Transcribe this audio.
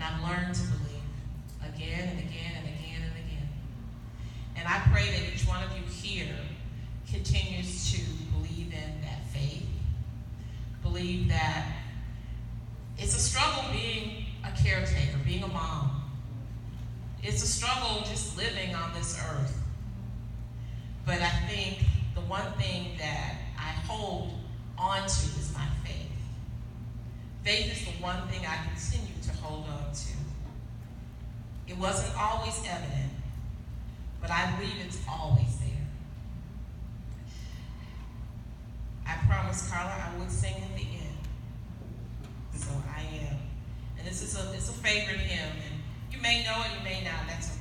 I've learned to believe again and again and again and again. And I pray that each one of you here continues to believe in that faith. Believe that it's a struggle being a caretaker, being a mom. It's a struggle just living on this earth. But I think the one thing that I hold on to is my faith. Faith is the one thing I continue to hold on to. It wasn't always evident, but I believe it's always there. I promised Carla I would sing at the end. So I am. And this is it's a favorite hymn. And you may know it, you may not. That's